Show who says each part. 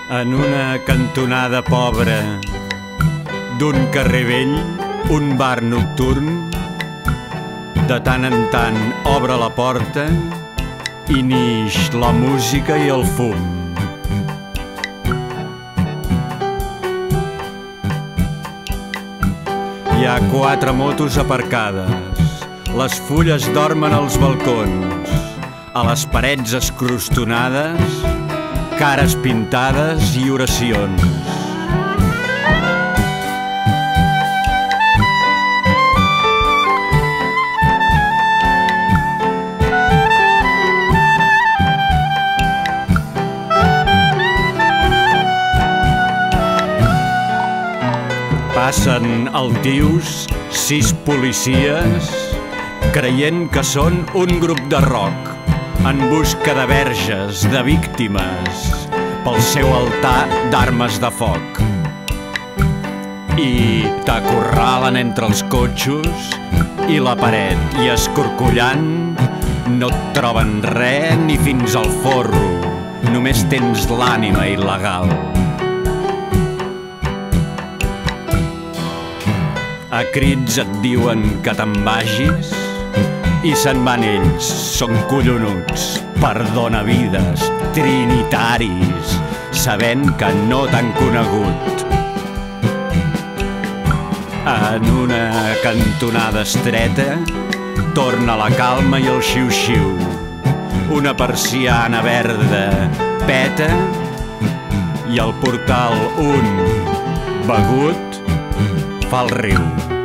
Speaker 1: En una cantonada pobra d'un carrer vell, un bar nocturn, de tant en tant obre la porta i nix la música i el fum. Hi ha 4 motos aparcades, les fulles dormen als balcons, a les parets escrostonades, cares pintades i oracions. Passen altius 6 policies creient que són un grup de rock en busca de verges, de víctimes pel seu altar d'armes de foc. I t'acorralen entre els cotxos i la paret i escorcollant no et troben res ni fins al forro, només tens l'ànima il·legal. A crits et diuen que te'n vagis i se'n van ells, són collonuts, perdonavides, trinitaris, sabent que no t'han conegut. En una cantonada estreta torna la calma i el xiu-xiu. Una persiana verda peta i al portal un begut fa el riu.